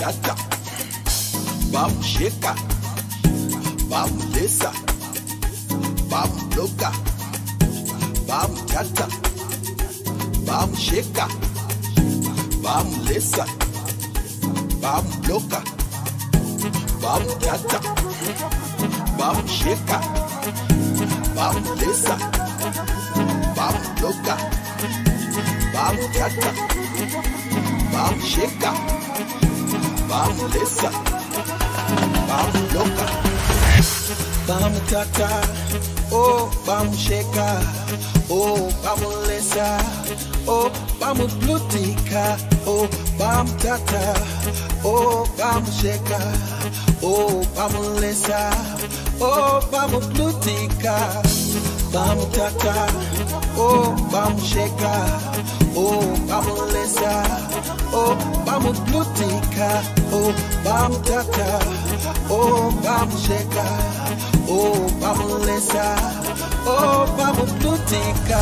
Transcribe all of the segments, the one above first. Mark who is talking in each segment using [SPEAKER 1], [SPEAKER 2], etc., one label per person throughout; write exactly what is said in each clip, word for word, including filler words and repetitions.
[SPEAKER 1] tata, vamos checar, vamos lesa, vamos louca, vamos tata, vamos checar, vamos lesa, vamos louca, vamos tata, vamos checar, vamos lesa, vamos louca, vamos tata, vamos checar, vamos lesa, vamos louca, vamos tata, oh vamos checar, oh vamos lesa, oh vamos blutica, oh vamos tata, oh vamos checar, oh vamos lesa, oh vamos blutica, vamos tata, oh vamos checar, oh vamos lesa, oh vamos blutica, oh vamos tata, oh vamos checar, oh vamos lesa, oh vamos blutica.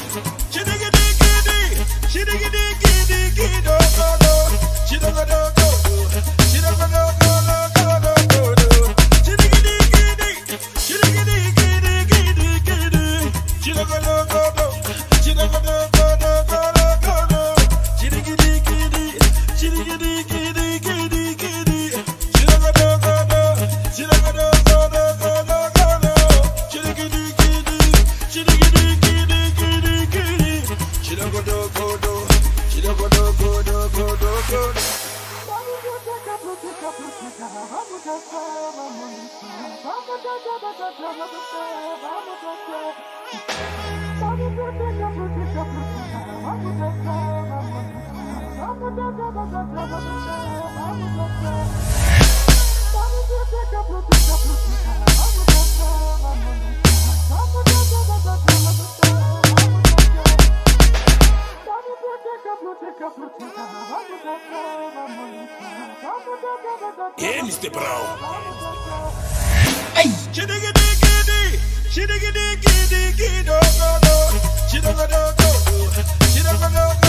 [SPEAKER 1] She don't go do, she don't go do, she don't go do, go do, go do. She diggy diggy, she diggy diggy, she don't go do, go do, she don't go do, go do, go do, go do. She diggy diggy, she diggy diggy, she don't go do, go do, she don't go do, go do, go do, go do. She diggy diggy, she diggy diggy, she don't go do, go do. She don't go do, go do, go do, go do.
[SPEAKER 2] Yeah, Mister Brown.
[SPEAKER 1] Hey, she diggy diggy, she diggy diggy, do go do, she don't go do, go do, she don't go do.